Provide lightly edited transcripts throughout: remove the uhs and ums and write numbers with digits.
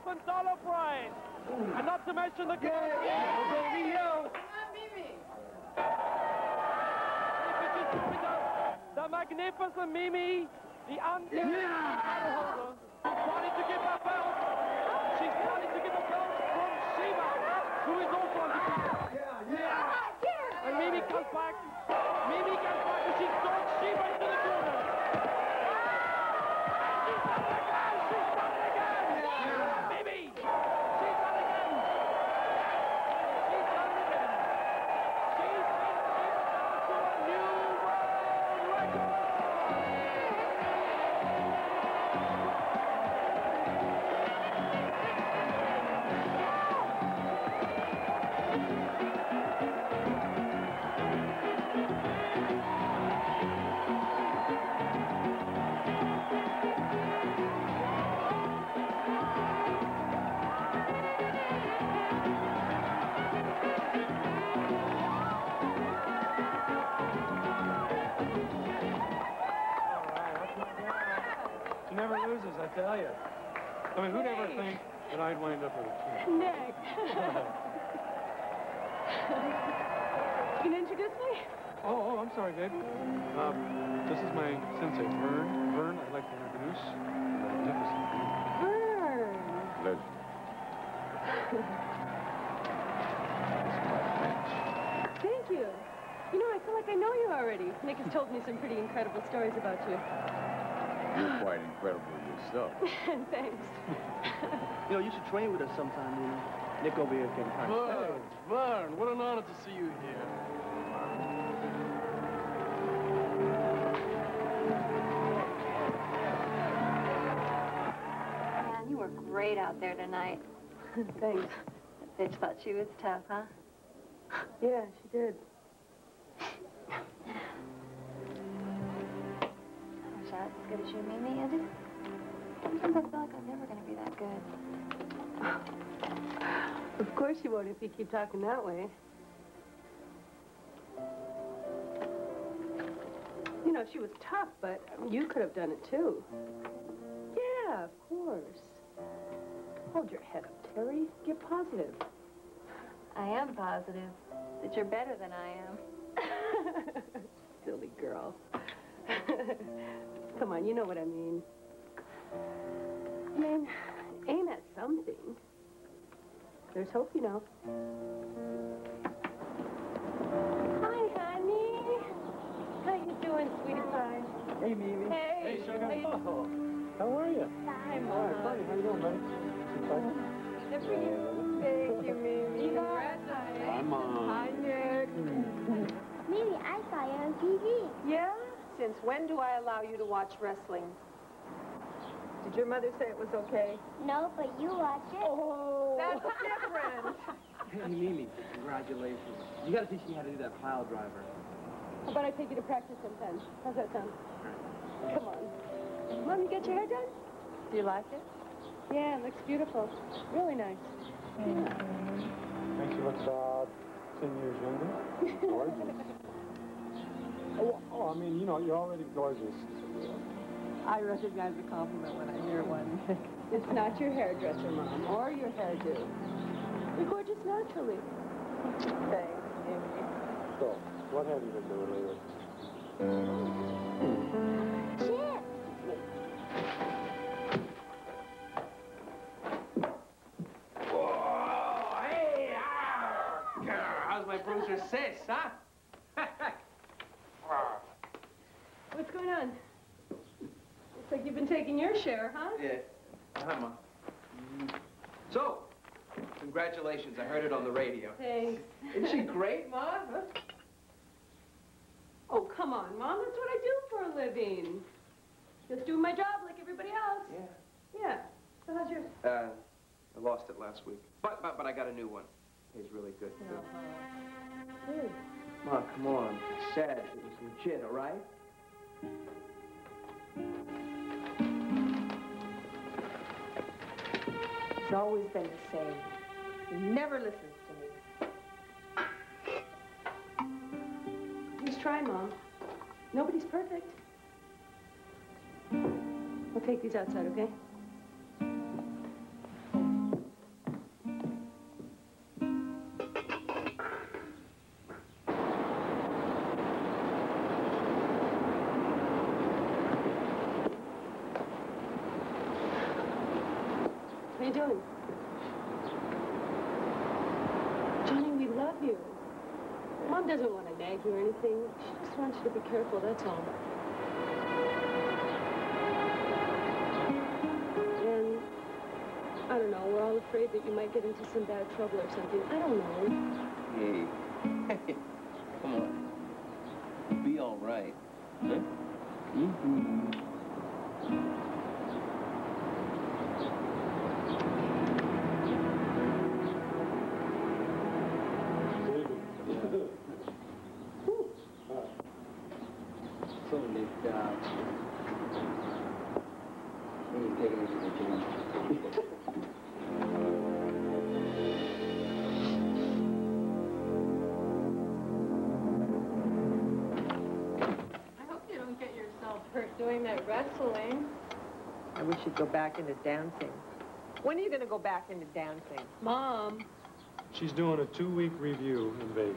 prize. And not to mention the the magnificent Mimi, the title holder, starting to give that belt. She's starting to get the belt from Sheba, who is also undefeated. And Mimi comes back. Mimi gets back and she stalks Sheba into the corner. She's done it again! She's done it again! Mimi! She's done it again! She's done it again! She's taken Sheba down to a new world record! She never loses, I tell you. I mean, who'd ever think that I'd wind up with a kid? Nick. You gonna introduce me? Oh, I'm sorry, babe. This is my sensei, Vern. Vern, I'd like to introduce. Magnificent. Vern. Legend. Thank you. You know, I feel like I know you already. Nick has told me some pretty incredible stories about you. You're quite incredible yourself. Thanks. You know, you should train with us sometime, you know. Nick over here getting kind of Vern, Vern, what an honor to see you here. Man, you were great out there tonight. Thanks. That bitch thought she was tough, huh? Yeah, she did. Gosh, that's as good as you, Mimi, is it? Sometimes I feel like I'm never going to be that good. Of course you won't if you keep talking that way. You know, she was tough, but you could have done it too. Yeah, of course. Hold your head up, Terry. Get positive. I am positive that you're better than I am. Silly girl. Come on, you know what I mean. I mean, aim at something. There's hope, you know. Hi, honey. How you doing, sweetie pie? Hey, Mimi. Hey. Hey, sugar. How you doing? Oh, how are you? Hi, All Mama. right, buddy. How you doing, buddy? Good for you. Thank you, Mimi. Congratulations. Hi, Mom. Hi, Nick. Mimi, I saw you on TV. Yeah? Since when do I allow you to watch wrestling? Did your mother say it was okay? No, but you watch it. Oh, that's different. Hey, Mimi, congratulations. You gotta teach me how to do that pile driver. How about I take you to practice sometime? How's that sound? Come on. Mom, you get your hair done? Do you like it? Yeah, it looks beautiful. Really nice. Makes you look about 10 years younger. Gorgeous. Oh, I mean, you know, you're already gorgeous. I recognize a compliment when I hear one. It's not your hairdresser, Mom, or your hairdo. You're gorgeous naturally. Thanks, Amy. So, what have you been doing lately? Chip. Whoa, hey, how's my bruiser sis, huh? What's going on? Looks like you've been taking your share, huh? Yeah, Ma. So, congratulations. I heard it on the radio. Thanks. Isn't she great, Ma? Huh? Oh, come on, Mom. That's what I do for a living. Just doing my job like everybody else. Yeah. Yeah. So how's yours? I lost it last week. But I got a new one. Pays really good, too. Good. Ma, come on. I said it was legit, all right? It's always been the same. He never listens to me. Just try, Mom. Nobody's perfect. We'll take these outside, okay? you doing? Johnny, we love you. Mom doesn't want to nag you or anything. She just wants you to be careful, that's all. And, I don't know, we're all afraid that you might get into some bad trouble or something. I don't know. Hey. Hey. Come on. Be all right. Huh? Mm-hmm. Somebody job. When you take it into the gym. I hope you don't get yourself hurt doing that wrestling. I wish you'd go back into dancing. When are you going to go back into dancing? Mom. She's doing a 2-week review in Vegas.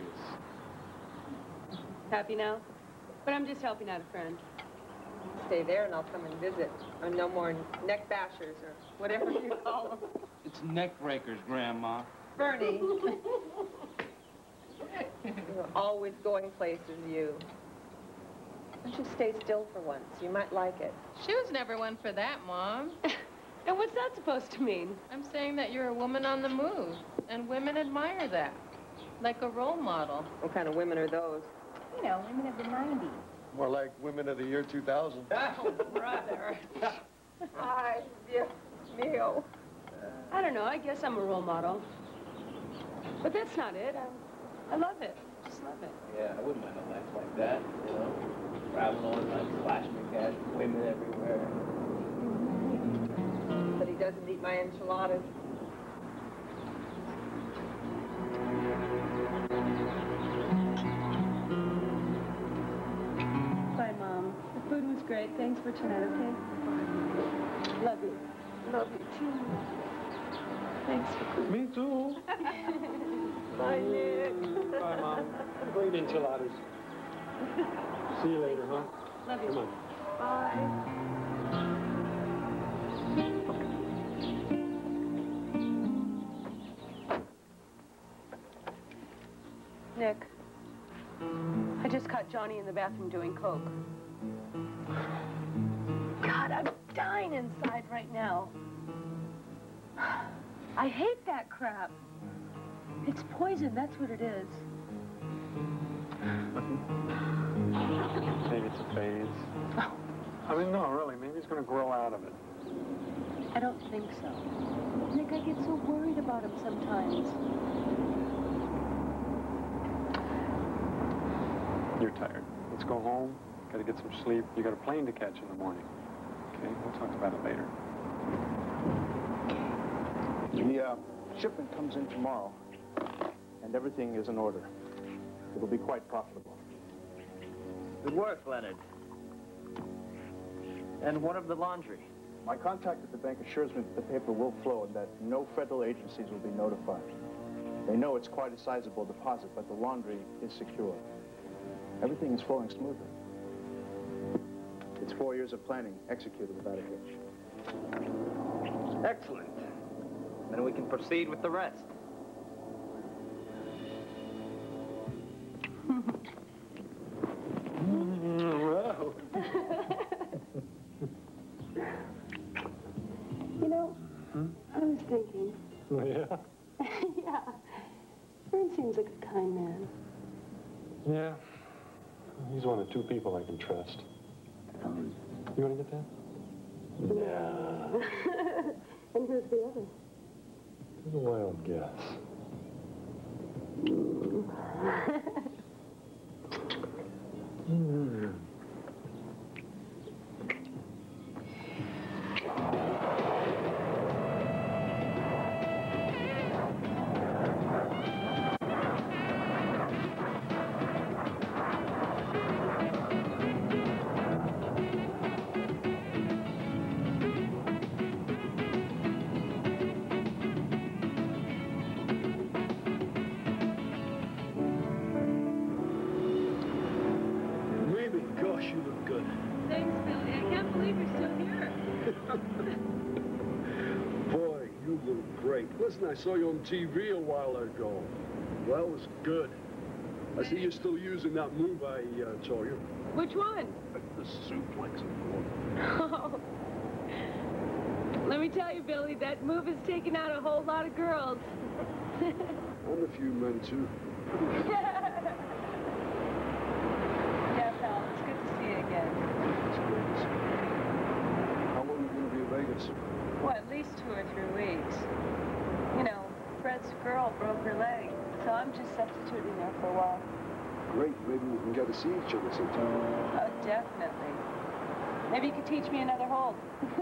Happy now? But I'm just helping out a friend. Stay there and I'll come and visit. Or no more neck bashers or whatever you call them. It's neck breakers, Grandma. Bernie. You're always going places, you. Why don't you stay still for once? You might like it. She was never one for that, Mom. And what's that supposed to mean? I'm saying that you're a woman on the move, and women admire that, like a role model. What kind of women are those? You know, women of the 90s. More like women of the year 2000. Oh, brother. Ay, Dios mío. I don't know, I guess I'm a role model. But that's not it. I love it. Just love it. Yeah, I wouldn't mind a life like that, you know? Traveling all the time, flashing your cash, women everywhere. But he doesn't eat my enchiladas. Bye, Mom. The food was great. Thanks for tonight, okay? Love you. Love you too. Thanks for cooking. Me too. Bye, Nick. Bye, Mom. Great enchiladas. See you later, huh? Love you. Come on. Bye. Nick, I just caught Johnny in the bathroom doing coke. God, I'm dying inside right now. I hate that crap. It's poison, that's what it is. Maybe it's a phase. I mean, no, really. Maybe he's going to grow out of it. I don't think so. Nick, I get so worried about him sometimes. You're tired. Let's go home. Got to get some sleep. You got a plane to catch in the morning. Okay, we'll talk about it later. The shipment comes in tomorrow, and everything is in order. It'll be quite profitable. Good work, Leonard. And what of the laundry? My contact at the bank assures me that the paper will flow and that no federal agencies will be notified. They know it's quite a sizable deposit, but the laundry is secure. Everything is flowing smoothly. It's 4 years of planning executed without a hitch. Excellent. Then we can proceed with the rest. Wow. You know, I was thinking. Oh, yeah? Yeah. Vern seems like a kind man. Yeah. He's one of 2 people I can trust. You want to get that? Yeah. And who's the other? It's a wild guess. Gosh, you look good. Thanks, Billy. I can't believe you're still here. Boy, you great. Listen, I saw you on TV a while ago. Well, that was good. I see you're still using that move I told you. Which one? The suplex, of course. Oh. Let me tell you, Billy, that move has taken out a whole lot of girls. And a few men, too. Yeah, pal, it's good to see you again. It's great to see you. How long are you going to be in Vegas? Well, at least 2 or 3 weeks. You know, Fred's girl broke her leg, so I'm just substituting there for a while. Great. Maybe we can get to see each other sometime. Oh, definitely. Maybe you could teach me another hold.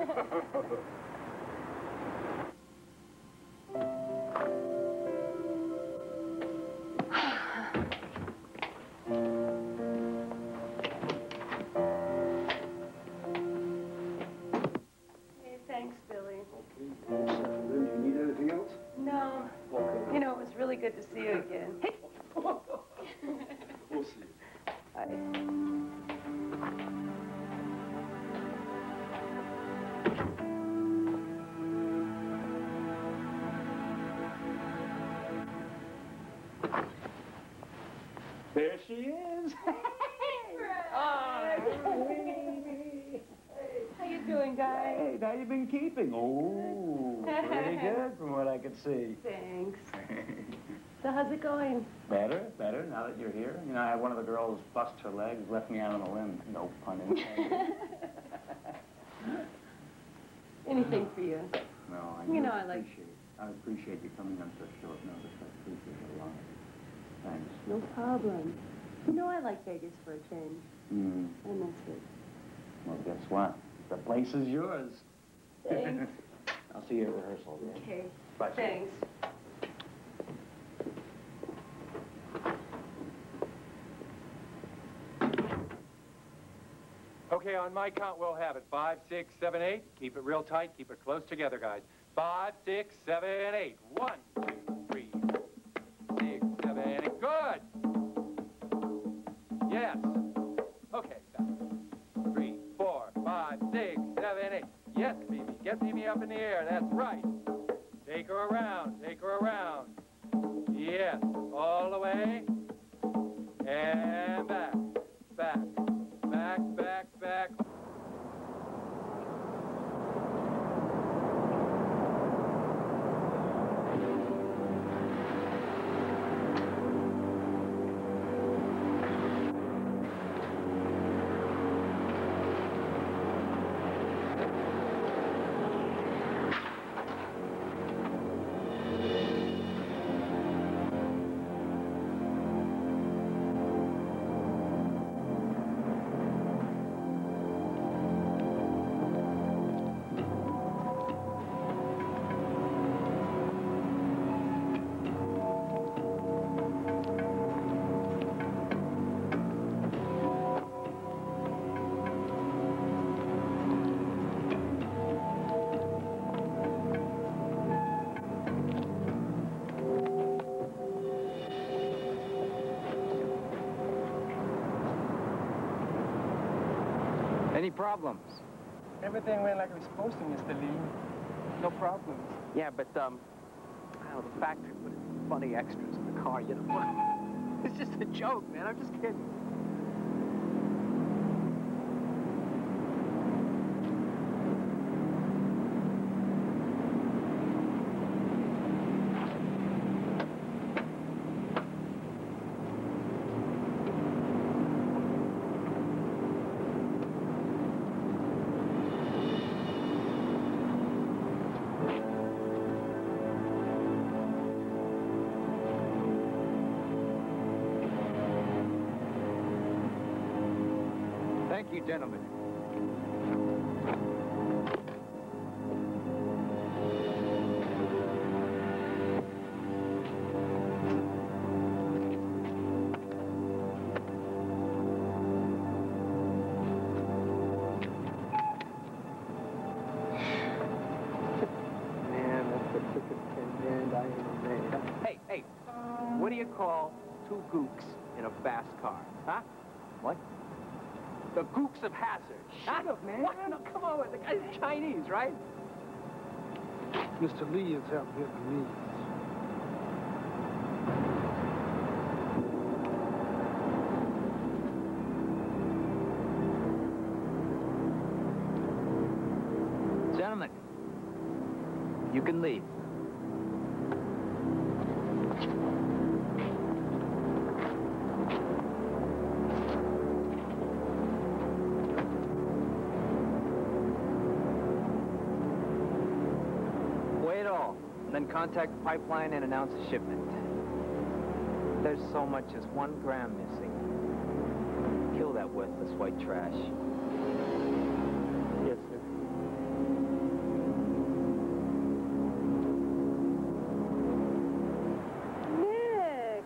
Hey, thanks, Billy. Okay. Do you need anything else? No. Okay. You know, it was really good to see you again. Hey. We'll see you. Bye. There she is. How you doing, guys? Hey, how you been keeping? Oh, pretty good from what I could see. Thanks. So how's it going? Better, now that you're here. You know, I had one of the girls bust her legs, left me out on a limb. No pun intended. Anything for you. No, I You know I like... appreciate you coming on such short notice. I appreciate it a lot. Thanks. No problem. You know I like Vegas for a change. I miss it. Well, guess what? The place is yours. Thanks. I'll see you at rehearsal. Okay. Bye. Thanks. Okay, on my count, we'll have it. 5, 6, 7, 8. Keep it real tight. Keep it close together, guys. 5, 6, 7, 8. 1, 2, 3, 6, 7, 8. Good. Yes. Okay, stop. 3, 4, 5, 6, 7, 8. Yes, Mimi. Get Mimi up in the air. That's right. Take her around. Take her around. Yes. All the way. And back. Back. Back, back, back. Any problems? Everything went like it was supposed to, Mr. Lee. No problems. Yeah, but, I don't know, the factory put funny extras in the car, you know. It's just a joke, man. I'm just kidding. Thank you, gentlemen. Man, that's the quickest 10 grand I ever made. Hey, what do you call 2 gooks in a fast car? Huh? What? The Gooks of Hazard. Shut up, man. What? No, come on. The guy's Chinese, right? Mr. Lee is half Vietnamese. Gentlemen, you can leave. Weigh it all, and then contact the pipeline and announce the shipment. There's so much as 1 gram missing. Kill that worthless white trash. Yes, sir. Nick!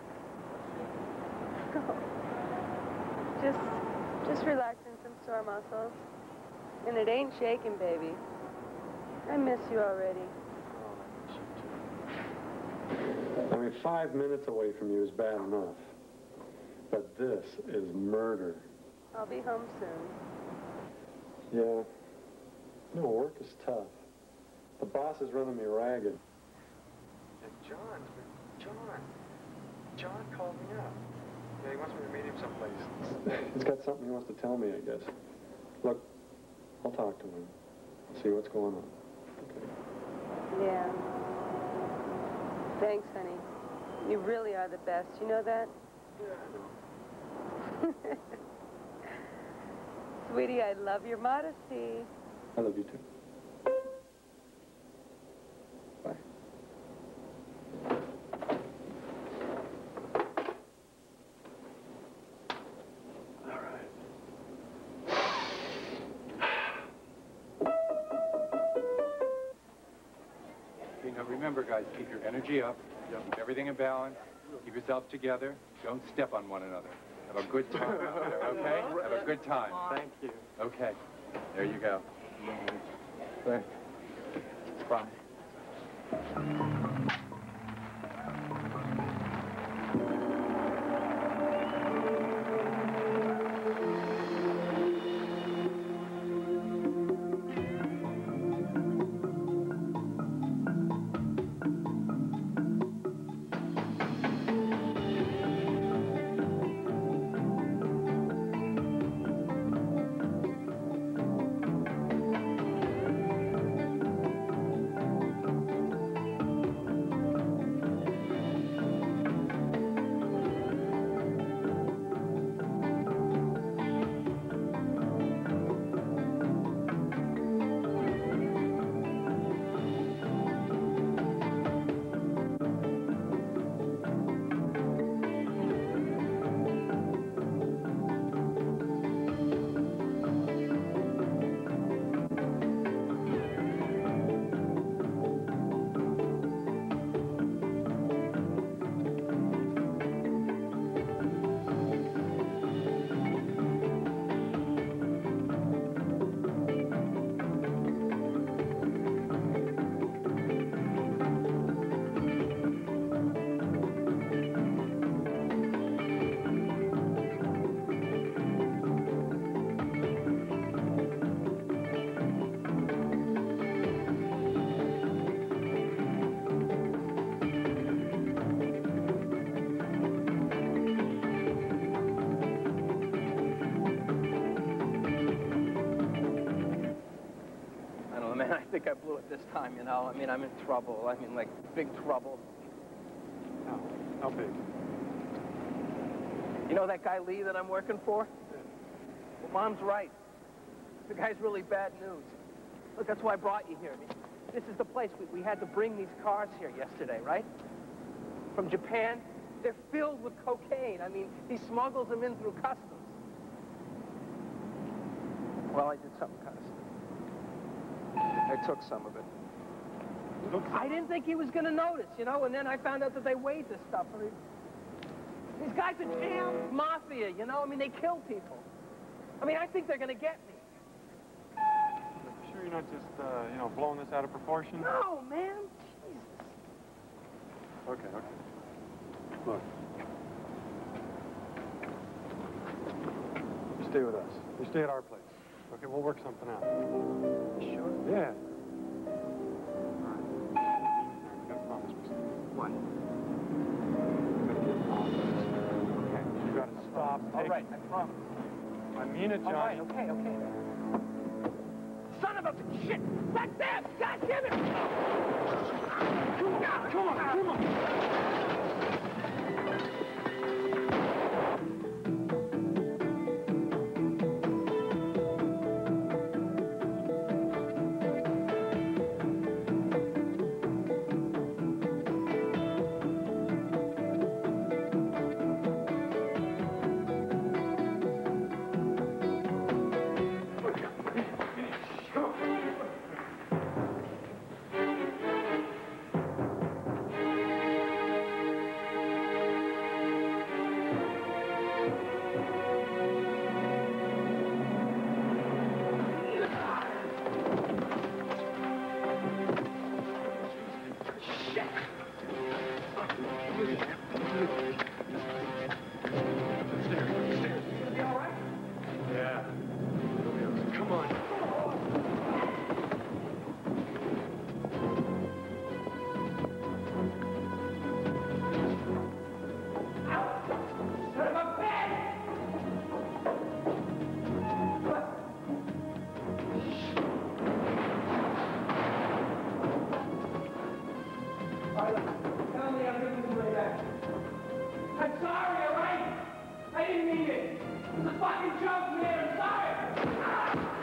Just relaxing some sore muscles. And it ain't shaking, baby. I miss you already. I mean, 5 minutes away from you is bad enough. But this is murder. I'll be home soon. Yeah. No, work is tough. The boss is running me ragged. And John called me up. Yeah, he wants me to meet him someplace. He's got something he wants to tell me, I guess. Look, I'll talk to him. See what's going on. Okay. Yeah. Thanks, honey. You really are the best. You know that? Yeah, I know. Sweetie, I love your modesty. I love you too. Bye. All right. Okay, now remember, guys, keep your energy up. Keep everything in balance. Keep yourselves together. Don't step on one another. Have a good time out there, okay? Have a good time. Thank you. Okay. There you go. Thanks. Bye. I think I blew it this time, you know? I mean, I'm in trouble. I mean, like, big trouble. How big? You know that guy Lee that I'm working for? Well, Mom's right. The guy's really bad news. Look, that's why I brought you here. I mean, this is the place. We had to bring these cars here yesterday, right? From Japan. They're filled with cocaine. I mean, he smuggles them in through customs. Well, I did something kind of stupid. I took some of it. I didn't think he was going to notice, you know, and then I found out that they weighed this stuff. I mean, these guys are damn mafia, you know? I mean, they kill people. I mean, I think they're going to get me. You sure you're not just, you know, blowing this out of proportion? No, man. Jesus. Okay. Look. You stay with us. You stay at our place. Okay, we'll work something out. Sure? Yeah. All right. on. Okay, you gotta stop. All right, I promise. I mean it, Johnny. All right, okay. Son of a shit! Like that! God damn it! Come on! I'm sorry, all right? I didn't mean it. It was a fucking joke, man. I'm sorry.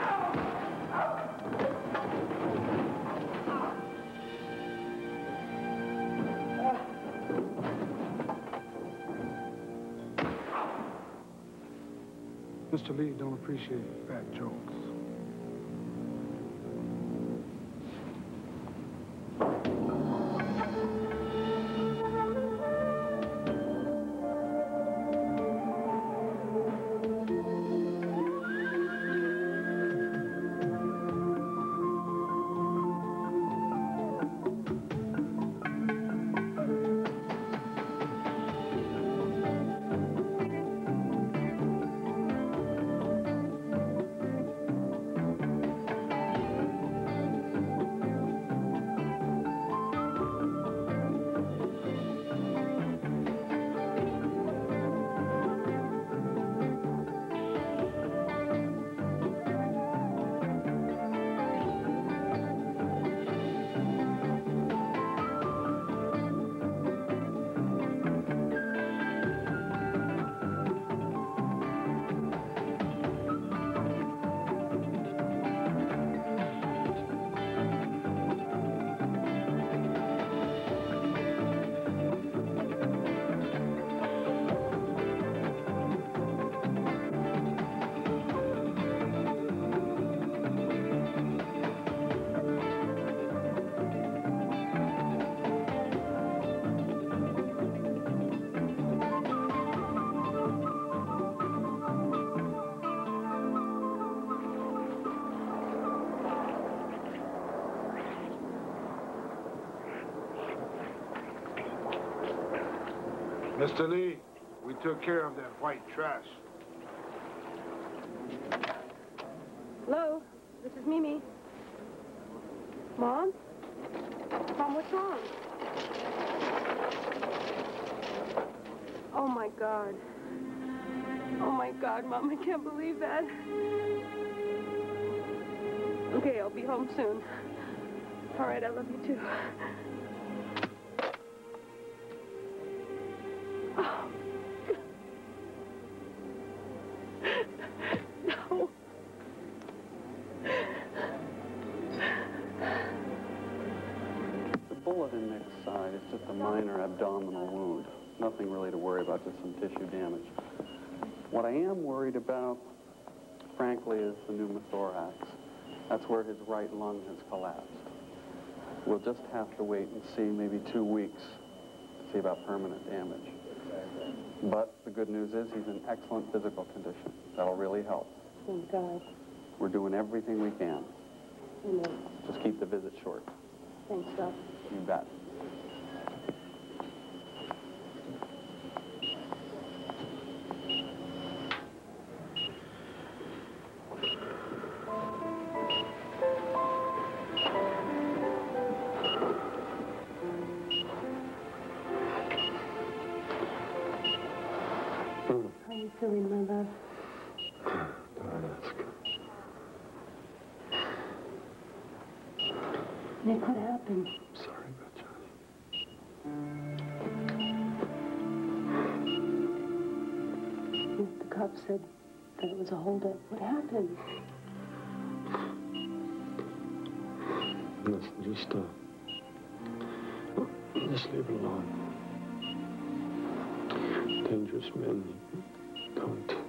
Mr. Lee don't appreciate fat jokes. Mr. Lee, we took care of that white trash. Hello, this is Mimi. Mom? Mom, what's wrong? Oh, my God. Oh, my God, Mom, I can't believe that. Okay, I'll be home soon. All right, I love you, too. Oh. No. The bullet in Nick's side is just a minor abdominal wound. Nothing really to worry about, just some tissue damage. What I am worried about, frankly, is the pneumothorax. That's where his right lung has collapsed. We'll just have to wait and see, maybe 2 weeks, to see about permanent damage. But the good news is he's in excellent physical condition. That'll really help. Thank God. We're doing everything we can. Amen. Just keep the visit short. Thanks, Doc. You bet. Nick, what happened? I'm sorry about Johnny. The cop said that it was a holdup. What happened? Listen, just leave it alone. Dangerous men, don't do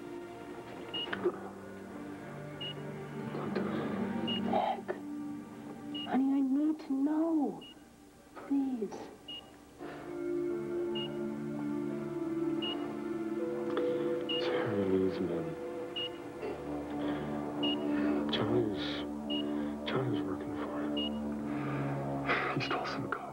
it. Nick, honey, I need to know. Please. It's Harry Lee's men. Johnny's working for him. He stole some coke.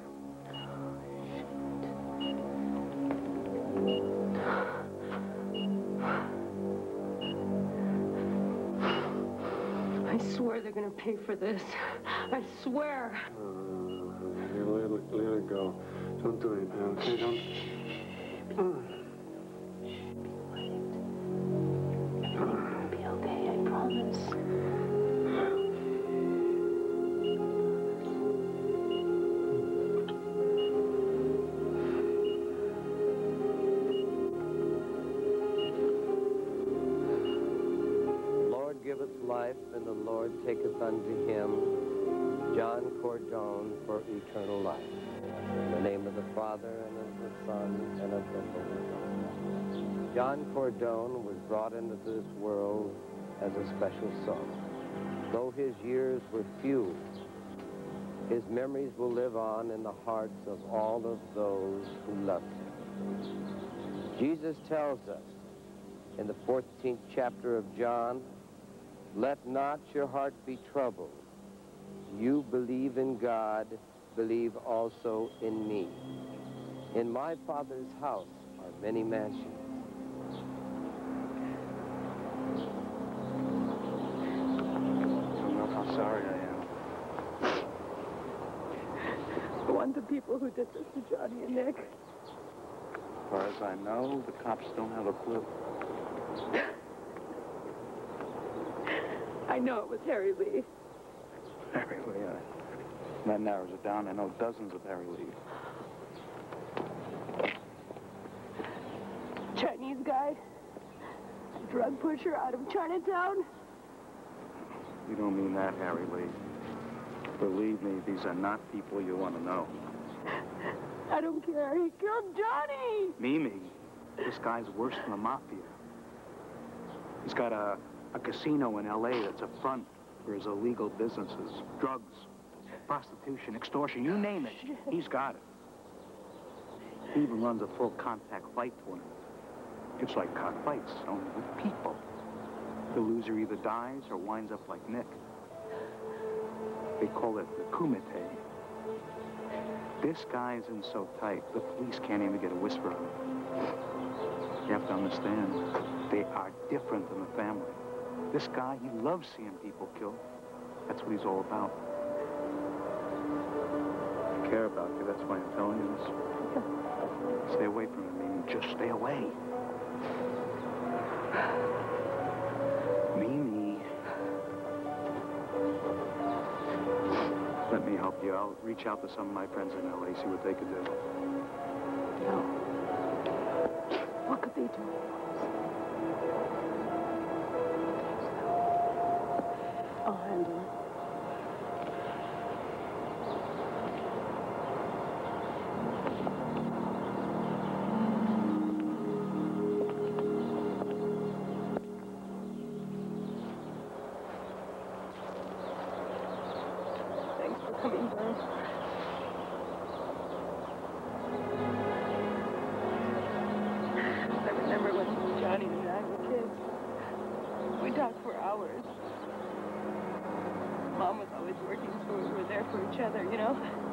I swear they're gonna pay for this. I swear. Let it go. Don't do anything, okay? Don't. It'll be okay, I promise. Lord giveth life, and the Lord taketh unto him John Cordone for eternal life. In the name of the Father, and of the Son, and of the Holy Ghost. John Cordone was brought into this world as a special soul. Though his years were few, his memories will live on in the hearts of all of those who loved him. Jesus tells us in the 14th chapter of John, "Let not your heart be troubled. You believe in God, believe also in me. In my Father's house are many mansions." I don't know how sorry I am. I want the people who did this to Johnny and Nick. As far as I know, the cops don't have a clue. I know it was Harry Lee. Harry Lee, that narrows it down. I know dozens of Harry Lee. Chinese guy, drug pusher out of Chinatown. You don't mean that, Harry Lee. Believe me, these are not people you want to know. I don't care. He killed Johnny. Mimi, this guy's worse than the mafia. He's got a casino in L.A. that's a front for his illegal businesses. Drugs, prostitution, extortion, you name it, he's got it. He even runs a full contact fight tournament. It's like cockfights, only with people. The loser either dies or winds up like Nick. They call it the kumite. This guy's in so tight, the police can't even get a whisper out of him. You have to understand, they are different than the family. This guy, he loves seeing people killed. That's what he's all about. I care about you, that's why I'm telling you this. Stay away from him, Mimi. Just stay away. Mimi. Let me help you. I'll reach out to some of my friends in L.A., see what they could do. No. What could they do? I'll handle it. Thanks for coming by. I remember when Johnny and I were kids. We talked for hours. Mom was always working, so we were there for each other, you know?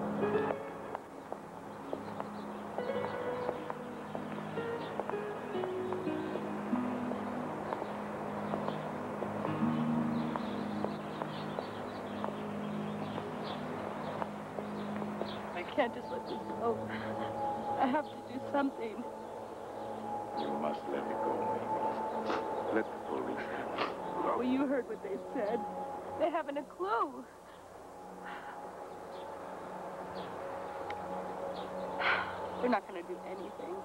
I can't just let this go. I have to do something. You must let it go, Mimi. Let the police handle it. Well, you heard what they said. They haven't a clue. They're not going to do anything.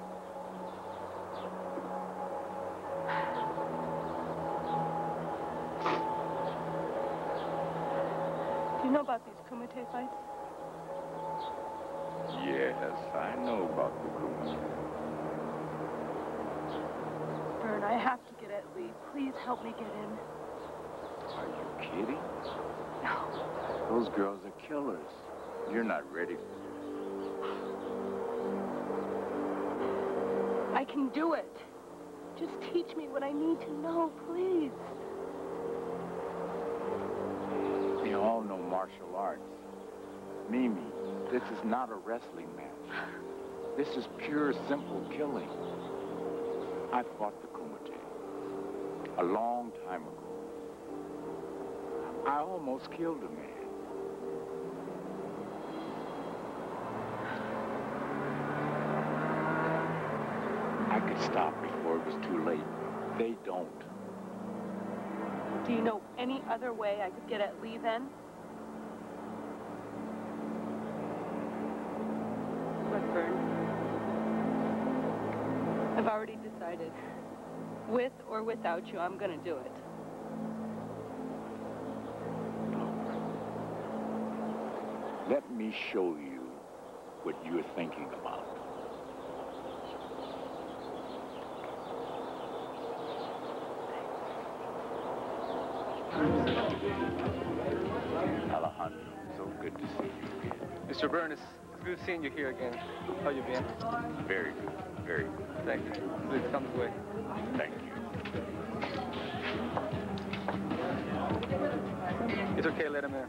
Do you know about these Kumite fights? Yes, I know about the Kumite. Vern, I have to get at Lee. Please help me get in. Are you kidding? No. Those girls are killers. You're not ready. I can do it. Just teach me what I need to know, please. We all know martial arts. Mimi, this is not a wrestling match. This is pure, simple killing. I fought the Kumite a long time ago. I almost killed a man. I could stop before it was too late. They don't. Do you know any other way I could get at Lee then? Look, Vern. I've already decided. With or without you, I'm gonna do it. Let me show you what you're thinking about. Alejandro, so good to see you again. Mr. Byrne, it's good seeing you here again. How you been? Very good, very good. Thank you. Please come this way. Thank you. It's okay, let him in.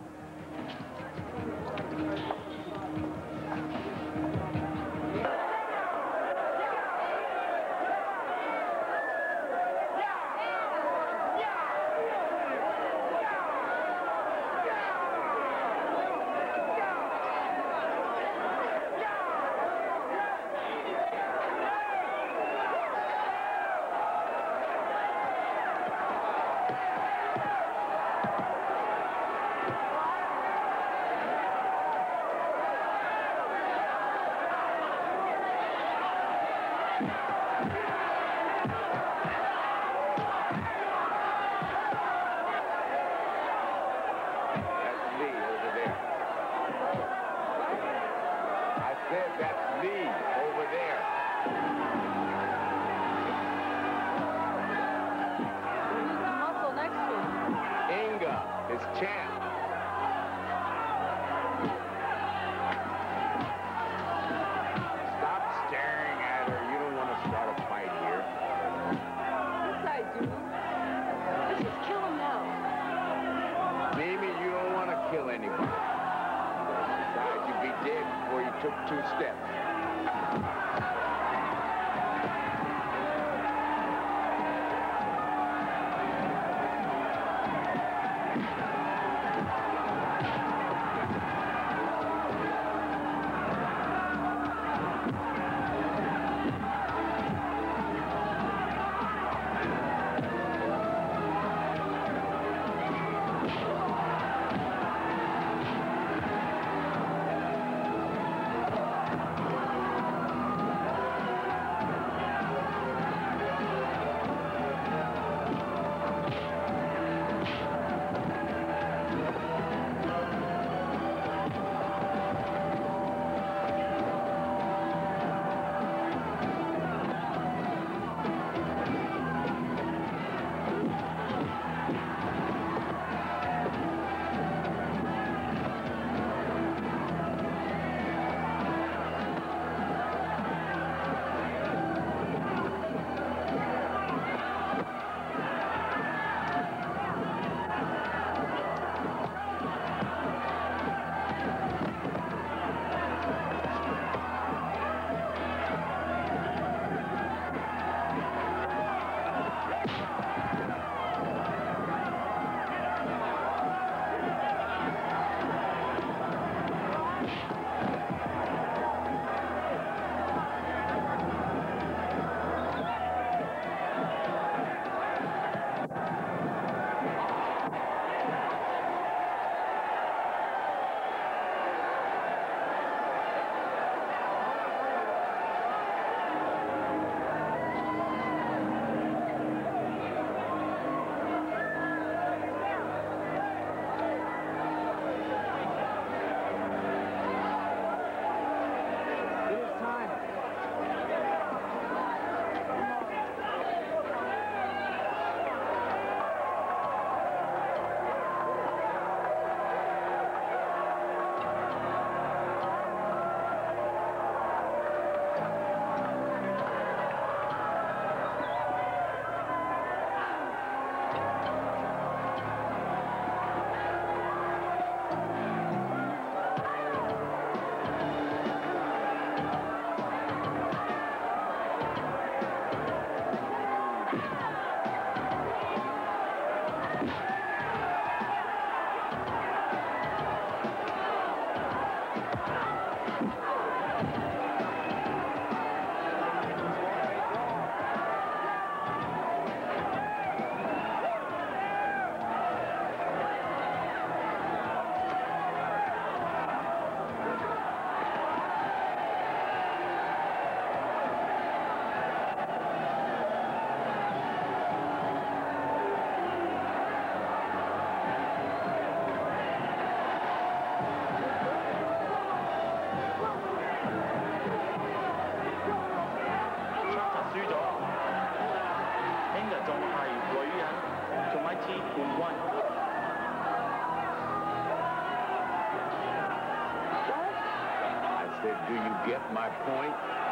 Do you get my point?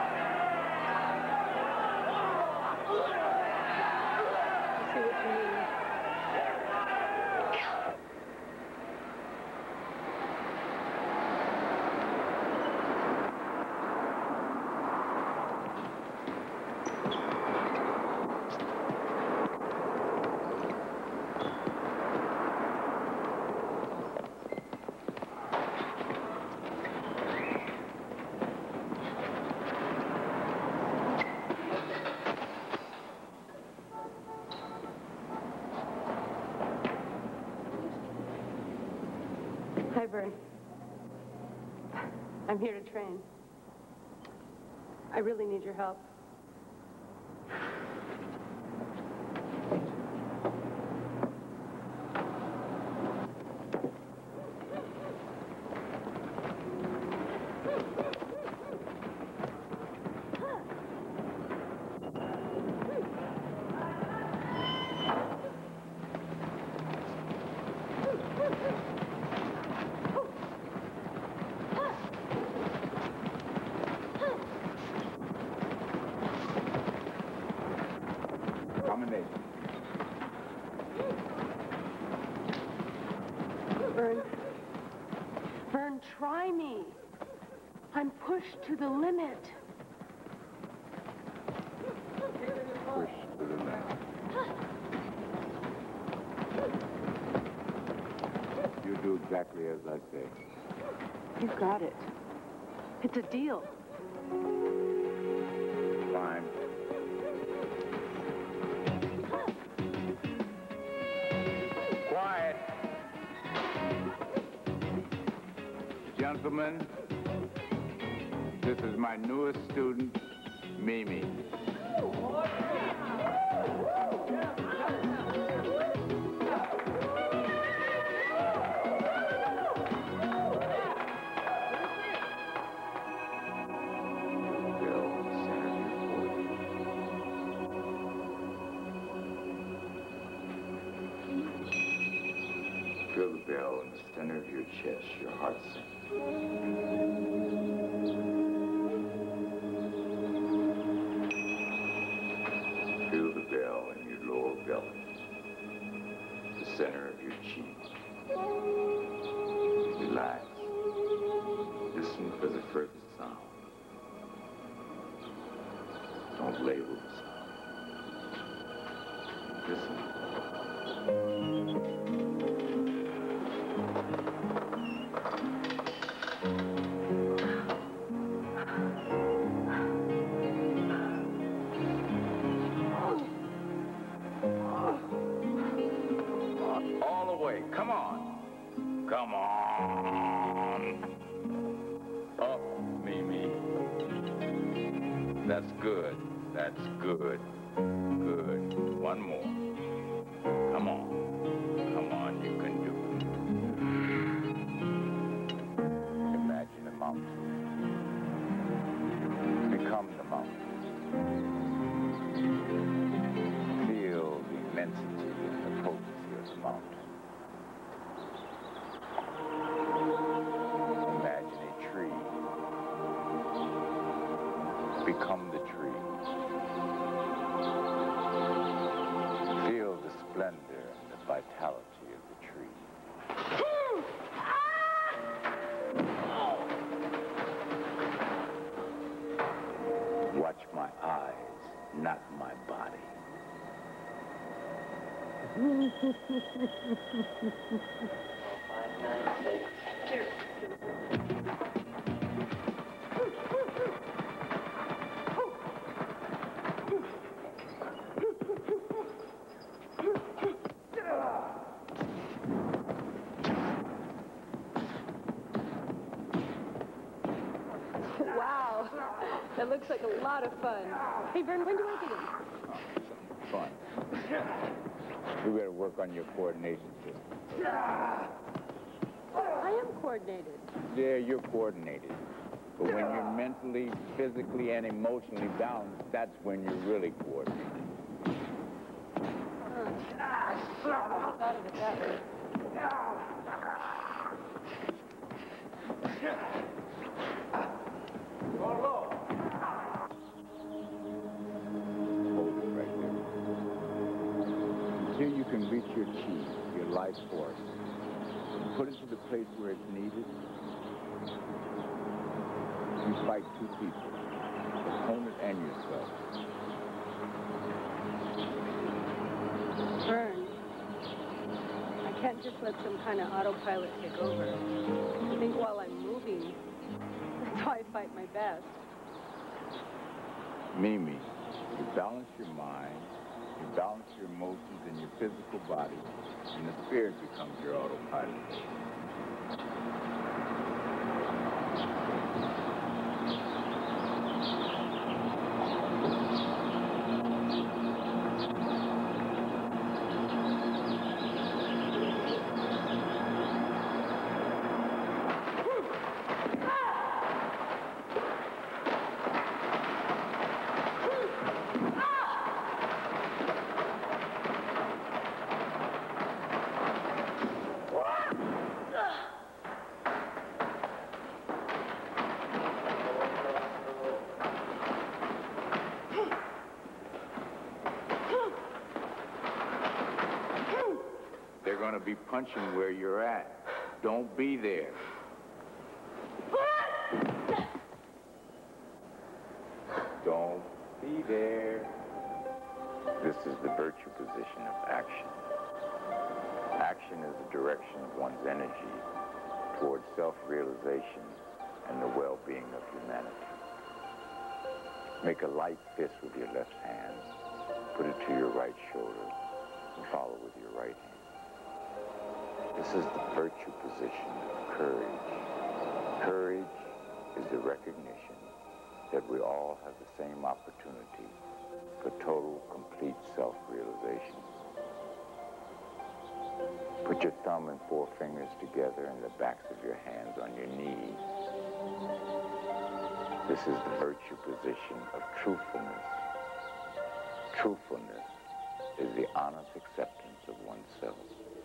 I see what you mean. Hi, Vern. I'm here to train. I really need your help. Vern, try me. I'm pushed to the limit. Push to the limit. You do exactly as I say. You got it. It's a deal. Fine. Quiet. Gentlemen, this is my newest student, Mimi. Feel the bell in the center of your chest, your heart sink. Feel the bell in your lower belly, the center of your cheek. Relax. Listen for the first sound. Don't label the sound. Listen. Come on. Come on. Up, Mimi. That's good. That's good. Good. One more. Come on. Come on, you can do it. Imagine a mountain. Become the mountain. Feel the immensity and the potency of the mountain. Become the tree. Feel the splendor and the vitality of the tree. Watch my eyes, not my body. Wow, that looks like a lot of fun. Hey, Vern, when do I get in? Fun. We better work on your coordination system. I am coordinated. Yeah, you're coordinated. But when you're mentally, physically, and emotionally balanced, that's when you're really coordinated. I thought of it that way. your chi, your life force, and put it to the place where it's needed, you fight two people, opponent and yourself. Vern, I can't just let some kind of autopilot take over. I think while I'm moving, that's how I fight my best. Mimi, you balance your mind, you balance your emotions in your physical body, and the spirit becomes your autopilot. They're going to be punching where you're at. Don't be there. Don't be there. This is the virtue position of action. Action is the direction of one's energy towards self-realization and the well-being of humanity. Make a light fist with your left hand, put it to your right shoulder, and follow with your right hand. This is the virtue position of courage. Courage is the recognition that we all have the same opportunity for total, complete self-realization. Put your thumb and four fingers together and the backs of your hands on your knees. This is the virtue position of truthfulness. Truthfulness is the honest acceptance of oneself.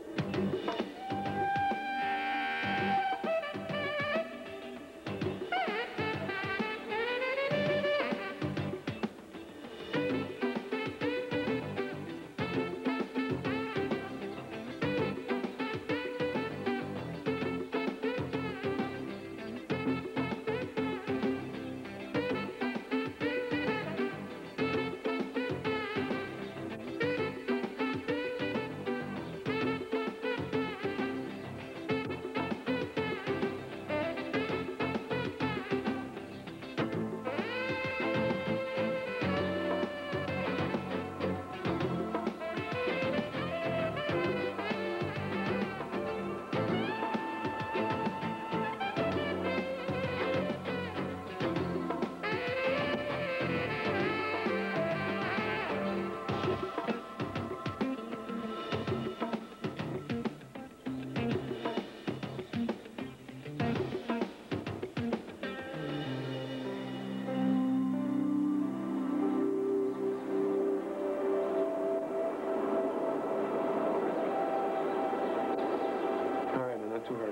Too hard.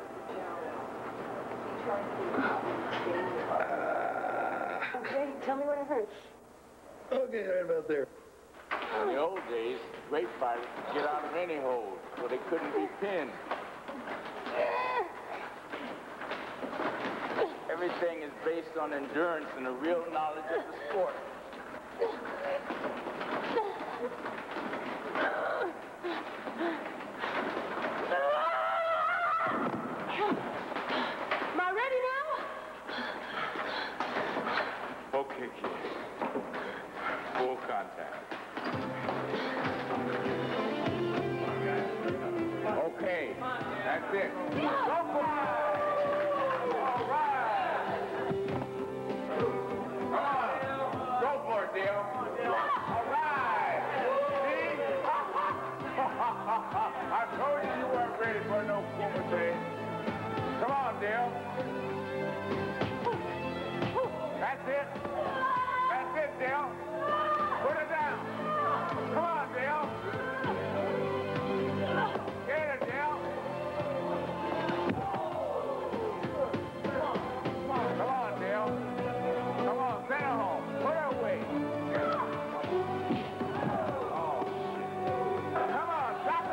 Okay, tell me what it hurts. Okay, right about there. In the old days, great fighters could get out of any hole, so they couldn't be pinned. Everything is based on endurance and a real knowledge of the sport. Am I ready now? Okay, kid. Full contact. Okay, that's it. Go for it! All right! Come on, go for it, Dale. All right! See? I told you weren't ready for no woman thing. Come on, Dale. That's it. That's it, Dale. Put it down. Come on, Dale. Get it, Dale. Come on, Dale. Come on, send her home. Put her away. Oh, shit. Come on, stop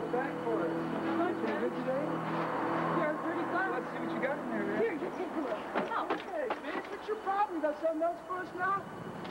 back for us. Anything good today? You're pretty good. Let's see what you got in there, man. Here, just take a look. Oh. Hey, Vince, what's your problem? You got something else for us now?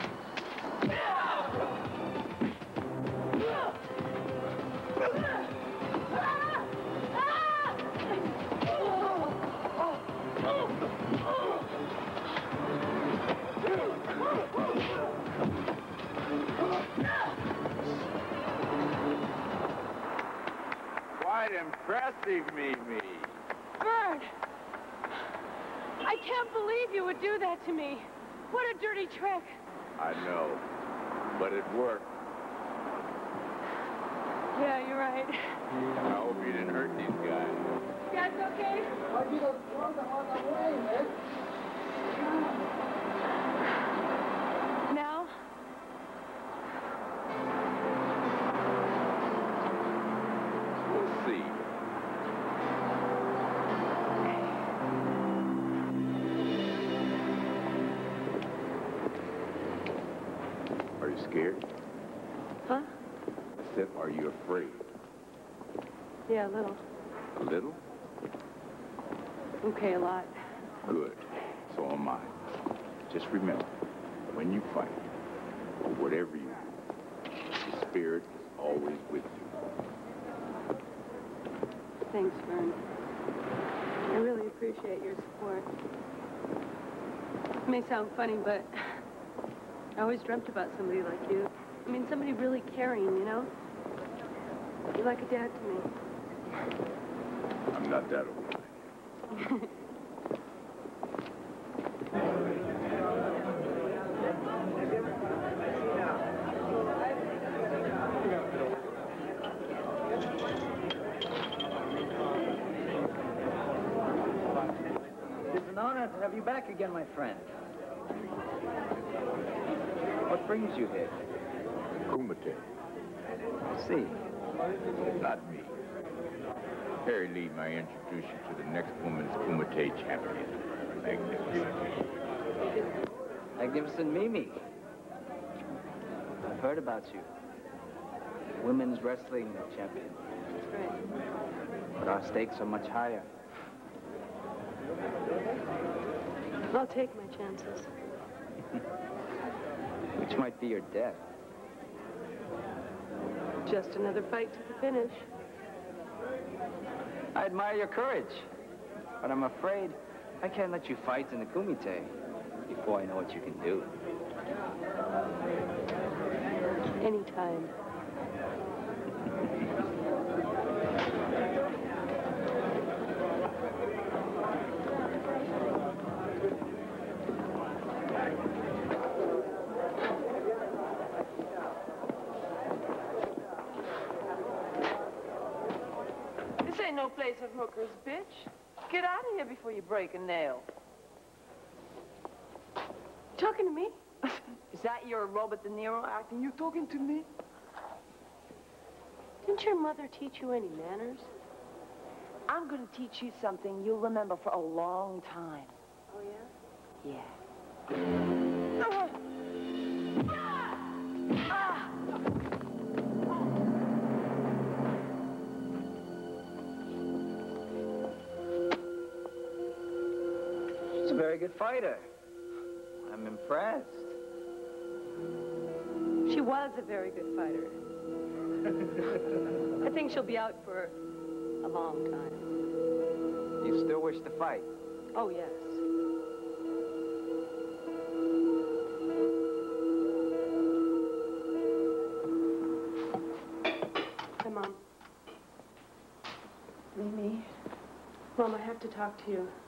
Quite impressive, Mimi. Vern! I can't believe you would do that to me. What a dirty trick. I know, but it worked. Yeah, you're right. I hope you didn't hurt these guys. You guys okay? Now? We'll see. Are you scared? Huh? I said, are you afraid? Yeah, a little. A little? Okay, a lot. Good. So am I. Just remember, when you fight, or whatever you do, the spirit is always with you. Thanks, Vern. I really appreciate your support. It may sound funny, but I always dreamt about somebody like you. I mean, somebody really caring, you know? You're like a dad to me. I'm not that old. It's an honor to have you back again, my friend. What brings you here? Kumite. I see. Not me. Harry Lee may introduce you to the next woman's Kumite champion. Magnificent. Magnificent Mimi. I've heard about you. Women's wrestling champion. That's right. But our stakes are much higher. I'll take my chances. Which might be your death. Just another fight to the finish. I admire your courage, but I'm afraid I can't let you fight in the Kumite before I know what you can do. Anytime. This ain't no place of hookers, bitch. Get out of here before you break a nail. Talking to me? Is that your Robert De Niro acting? You talking to me? Didn't your mother teach you any manners? I'm gonna teach you something you'll remember for a long time. Oh, yeah? Yeah. She's a very good fighter. I'm impressed. She was a very good fighter. I think she'll be out for a long time. You still wish to fight? Oh, yes. Hi, Mom. Mimi? Mom, I have to talk to you.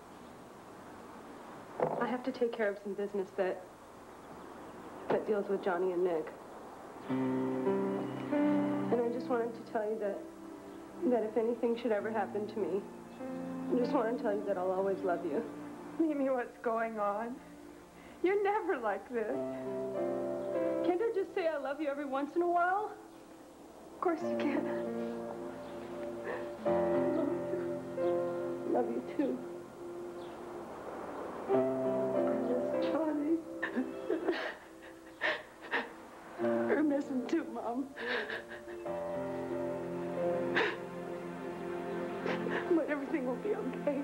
I have to take care of some business that deals with Johnny and Nick. And I just wanted to tell you that if anything should ever happen to me, I just want to tell you that I'll always love you. Mimi, what's going on? You're never like this. Can't I just say I love you every once in a while? Of course you can. Love you too. I miss Johnny. I miss him too, Mom. be okay.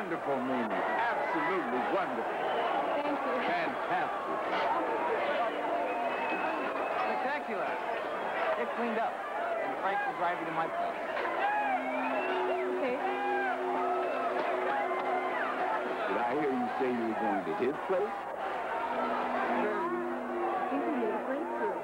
Wonderful, Mimi. Absolutely wonderful. Thank you. Fantastic. Spectacular. They're cleaned up. And Frank will drive you to my place. Okay. Did I hear you say you were going to his place? You can make a breakthrough.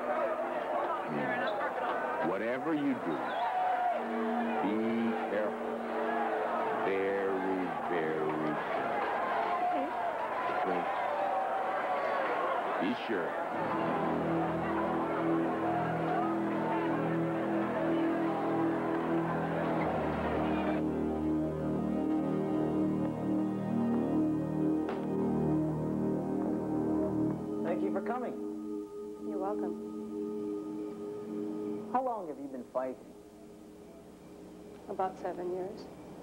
Whatever you do, be careful. Very, very careful. Okay. Okay? Be sure. Thank you for coming. You're welcome. How long have you been fighting? About 7 years.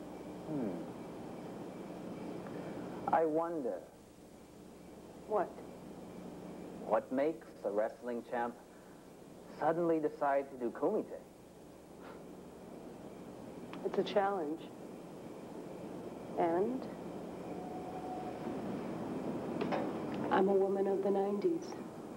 I wonder, What? what makes a wrestling champ suddenly decide to do kumite? It's a challenge. And I'm a woman of the 90s.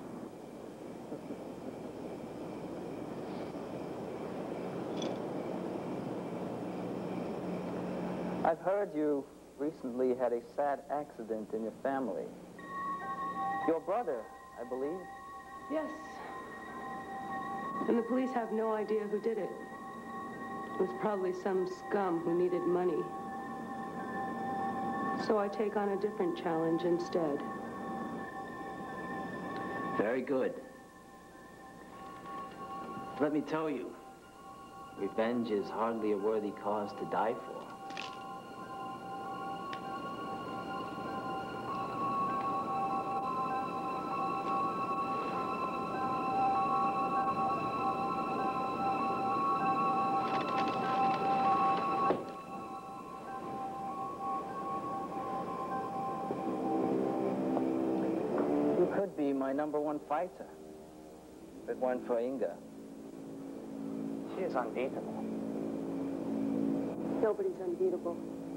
I've heard you recently had a sad accident in your family. Your brother, I believe. Yes. And the police have no idea who did it. It was probably some scum who needed money. So I take on a different challenge instead. Very good. Let me tell you, revenge is hardly a worthy cause to die for. You could be my #1 fighter. If it weren't for Inga. She is unbeatable. Nobody's unbeatable.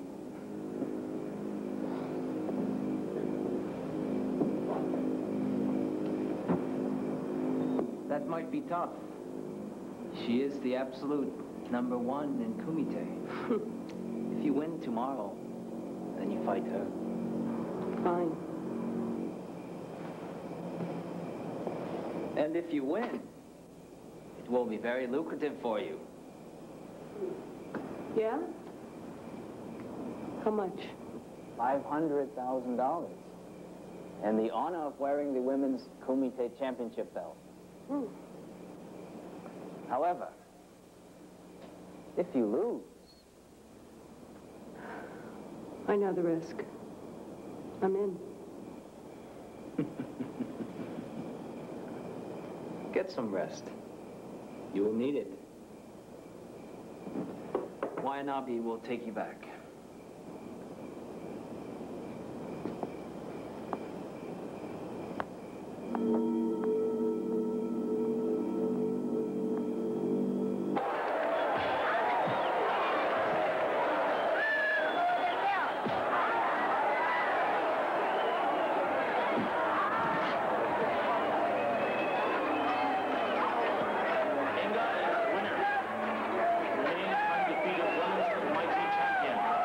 That might be tough. She is the absolute #1 in kumite. If you win tomorrow, then you fight her. Fine. And if you win, it will be very lucrative for you. Yeah? How much? $500,000. And the honor of wearing the women's kumite championship belt. However, if you lose... I know the risk. I'm in. Get some rest. You will need it. Wayanabe will take you back. Inga is the winner. Remains undefeated women's mighty champion.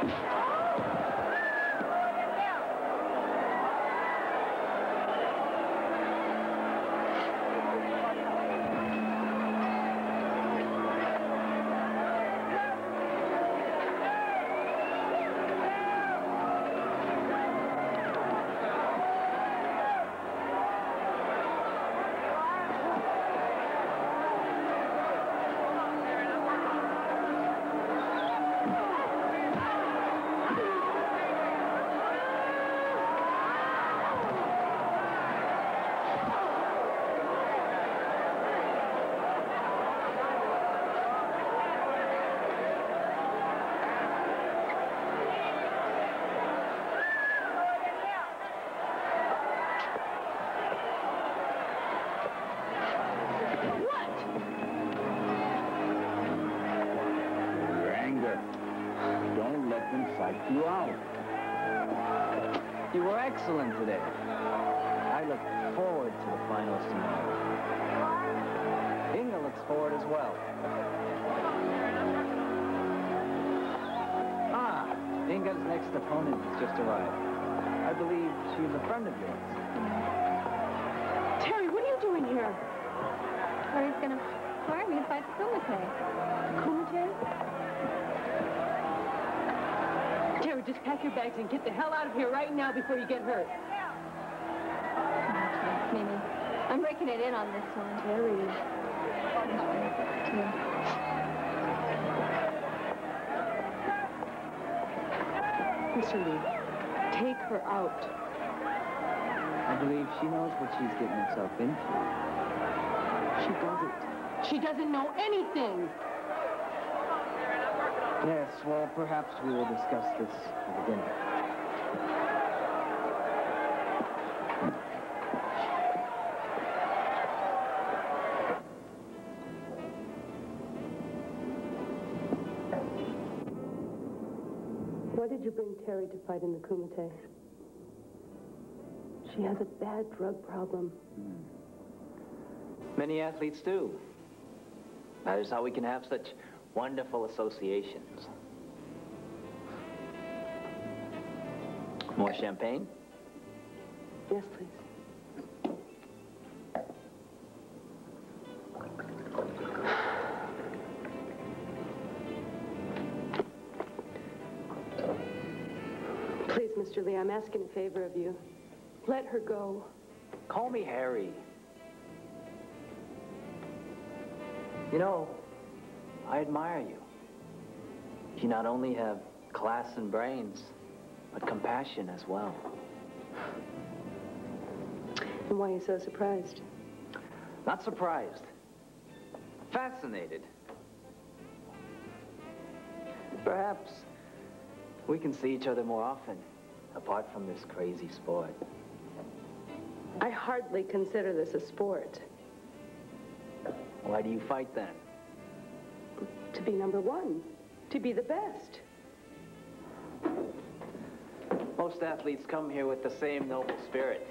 You out. You were excellent today. I look forward to the finals tomorrow. Inga looks forward as well. Ah, Inga's next opponent has just arrived. I believe she's a friend of yours. Terry, what are you doing here? Terry's gonna hire me to fight the Kumite. Kumite? Terry, just pack your bags and get the hell out of here right now before you get hurt. Mimi, I'm breaking it in on this one. Terry. Mr. Lee, take her out. I believe she knows what she's getting herself into. She doesn't. She doesn't know anything. Yes, well, perhaps we will discuss this over dinner. Why did you bring Terry to fight in the Kumite? She has a bad drug problem. Many athletes do. That is how we can have such wonderful associations. More champagne? Yes, please. Please, Mr. Lee, I'm asking a favor of you. Let her go. Call me Harry. You know, I admire you. You not only have class and brains, but compassion as well. And why are you so surprised? Not surprised. Fascinated. Perhaps we can see each other more often, apart from this crazy sport. I hardly consider this a sport. Why do you fight then? To be number one. To be the best. Most athletes come here with the same noble spirit.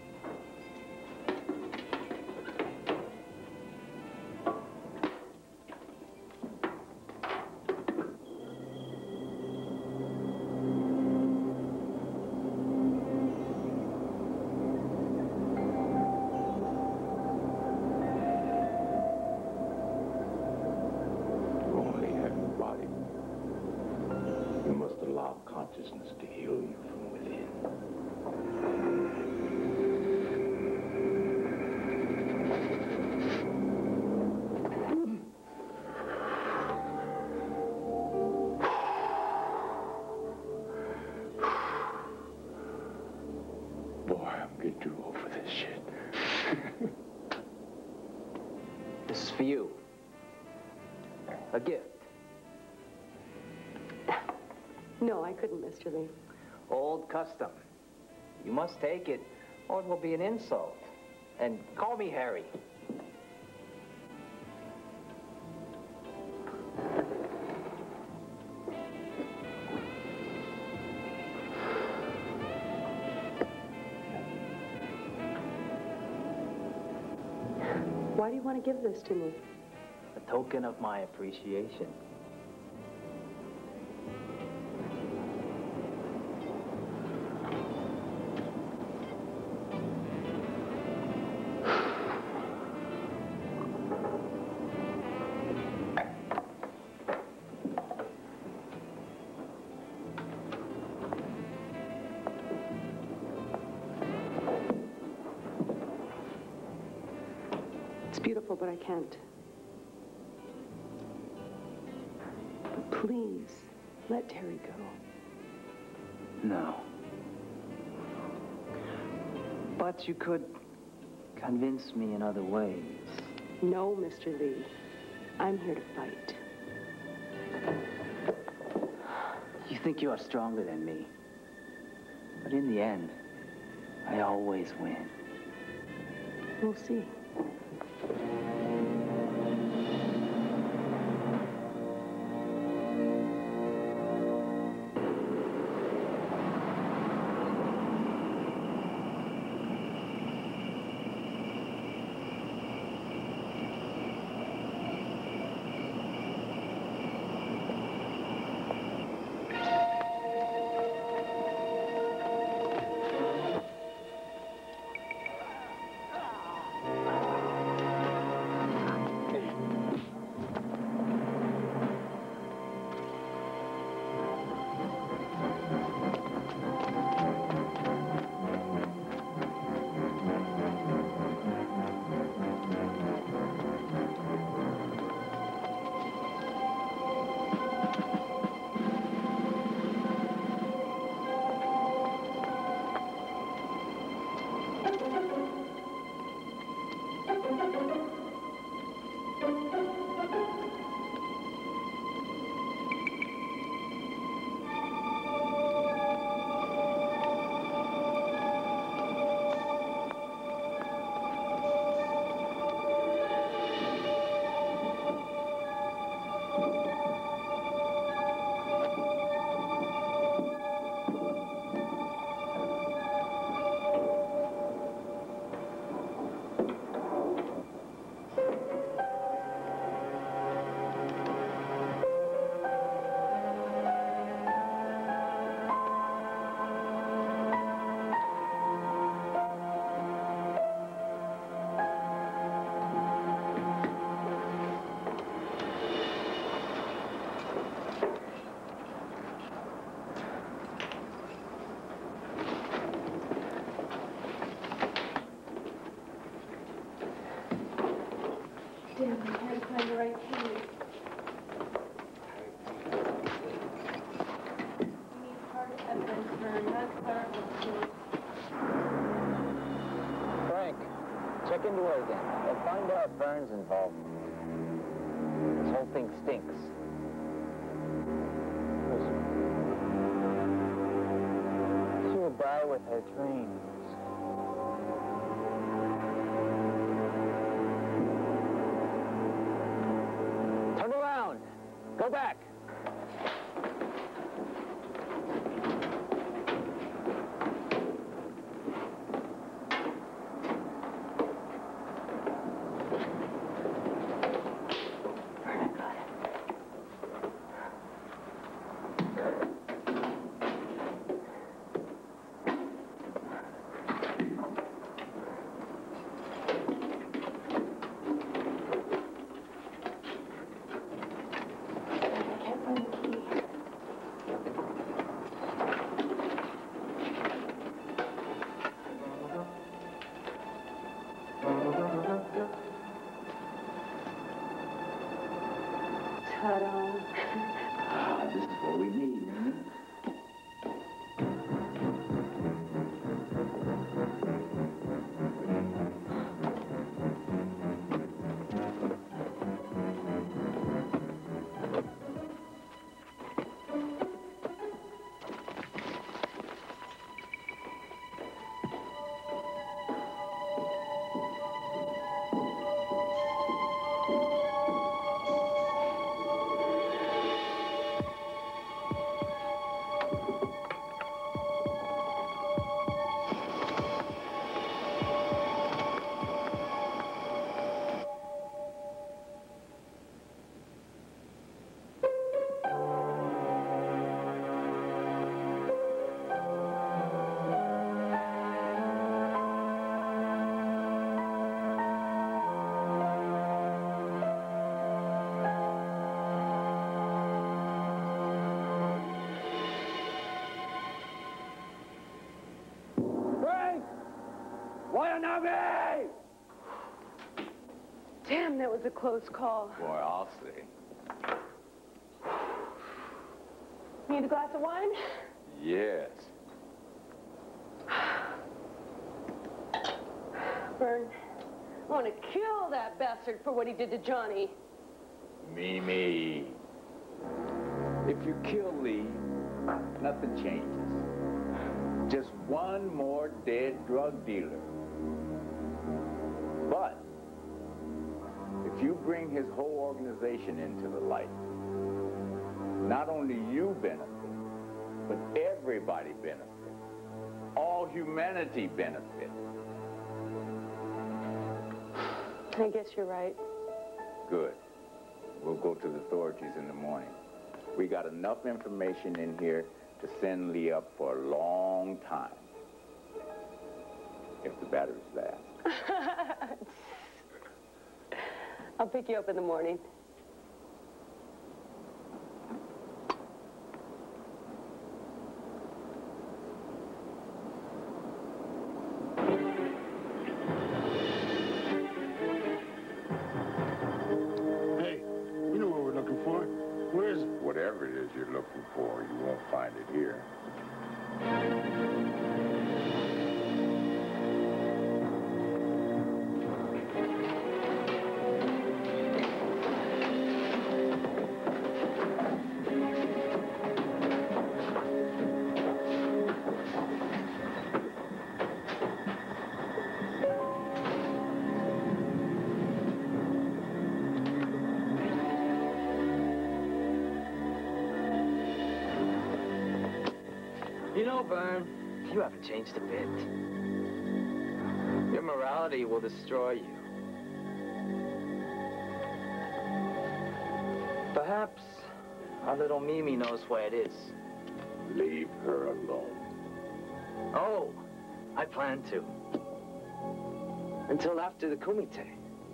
Consciousness to heal you from within. Boy, I'm getting too old for this shit. This is for you. A gift. No, I couldn't, Mr. Lee. Old custom. You must take it, or it will be an insult. And call me Harry. Why do you want to give this to me? A token of my appreciation. beautiful, but I can't. But please, let Terry go. No. But you could convince me in other ways. No, Mr. Lee. I'm here to fight. You think you are stronger than me. But in the end, I always win. We'll see. Damn, I can't find the right key. We need hard evidence for non-clerical skills. Frank, check into her again. And find out Vern's involved. This whole thing stinks. She'll die with her dreams. Turn around. Go back. This is what we need, isn't it? was a close call. Boy, I'll say. Need a glass of wine? Yes. Vern, I want to kill that bastard for what he did to Johnny. Mimi. If you kill Lee, nothing changes. Just one more dead drug dealer. But if you bring his whole organization into the light, not only you benefit, but everybody benefits. All humanity benefits. I guess you're right. Good. We'll go to the authorities in the morning. We got enough information in here to send Lee up for a long time. If the batteries last. I'll pick you up in the morning. Whatever it is you're looking for, you won't find it here. You know, Vern, you haven't changed a bit. Your morality will destroy you. Perhaps our little Mimi knows where it is. Leave her alone. Oh, I plan to. Until after the Kumite.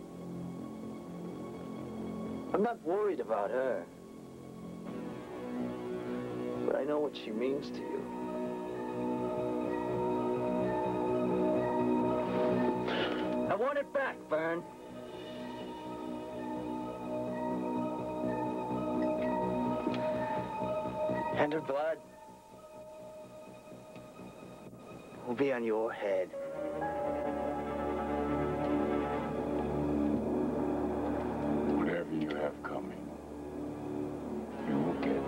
I'm not worried about her. But I know what she means to you. I want it back, Vern. And her blood will be on your head. Whatever you have coming, you will get.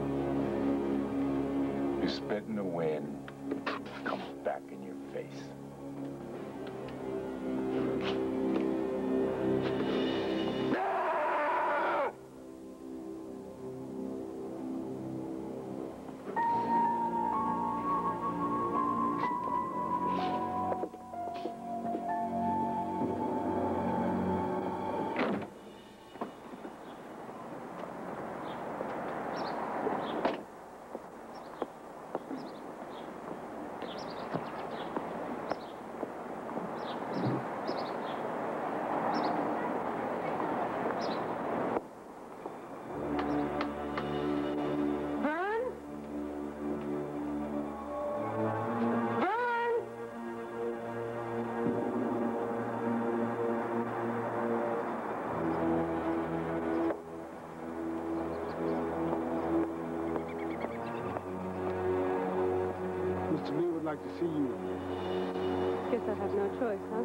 You spit in the wind, comes back in your face. Mr. Lee would like to see you. Guess I have no choice, huh?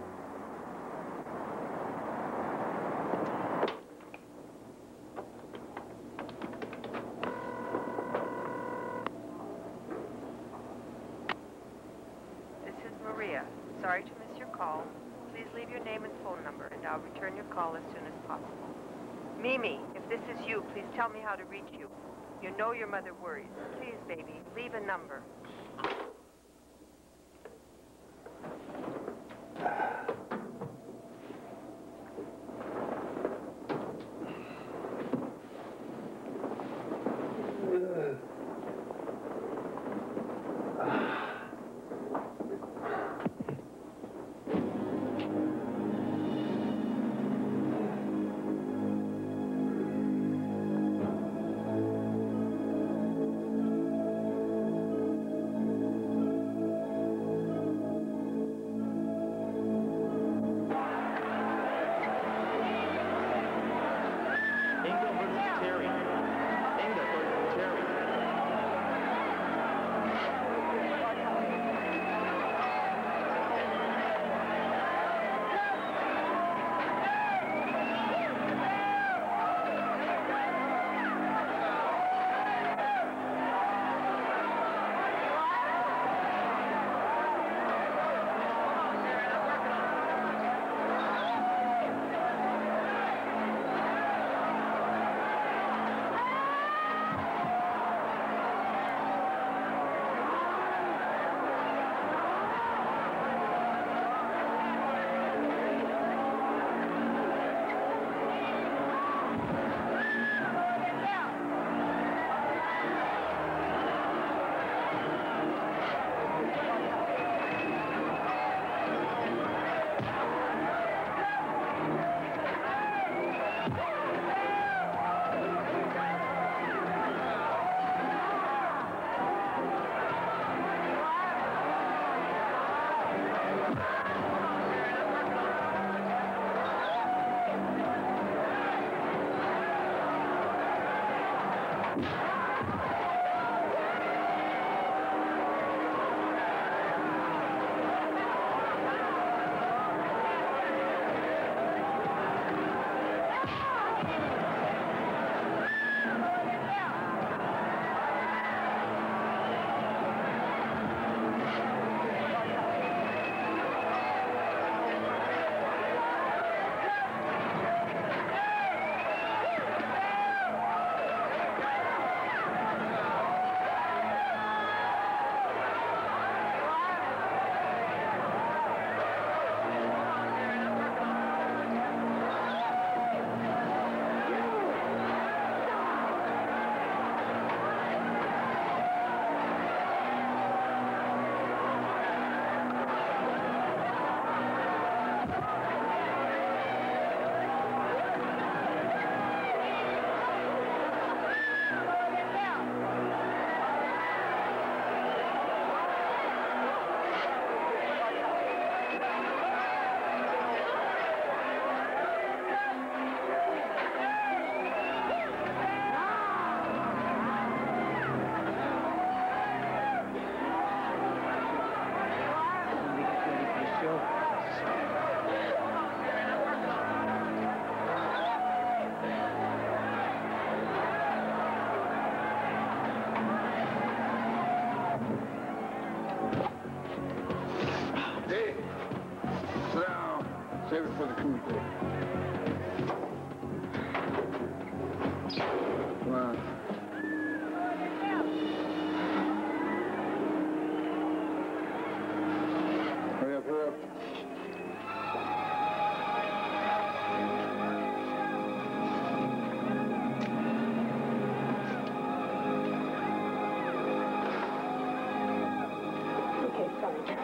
This is Maria. Sorry to miss your call. Please leave your name and phone number, and I'll return your call as soon as possible. Mimi, if this is you, please tell me how to reach you. You know your mother worries. Please, baby, leave a number. Save it for the coup. Come on. Hurry up, hurry up. Okay, sorry.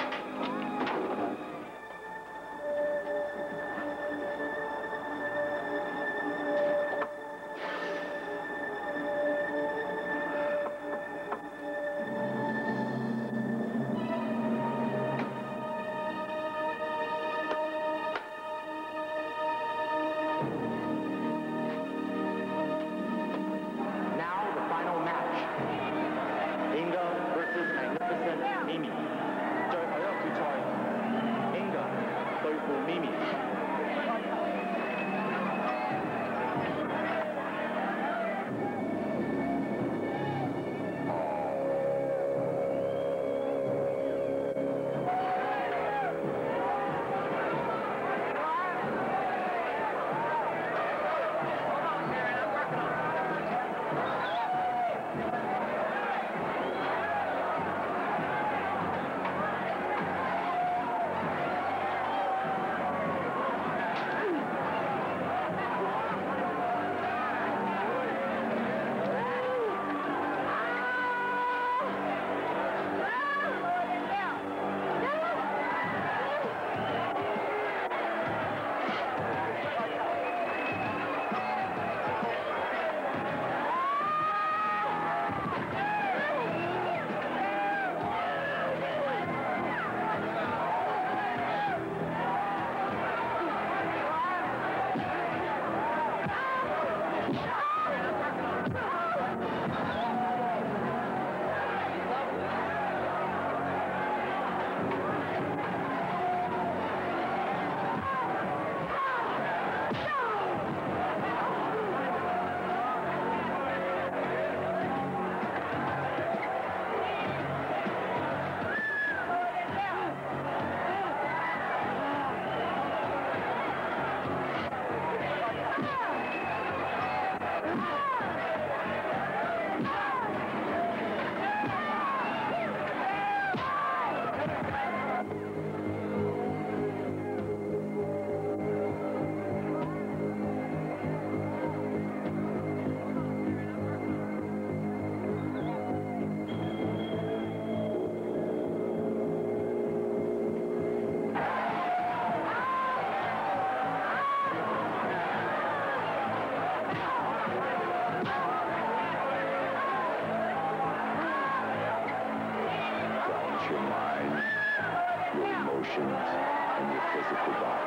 And your physical body.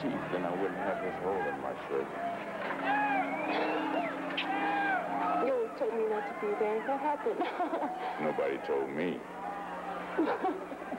teeth, then I wouldn't have this hole in my shirt. You always told me not to be there. What happened? Nobody told me.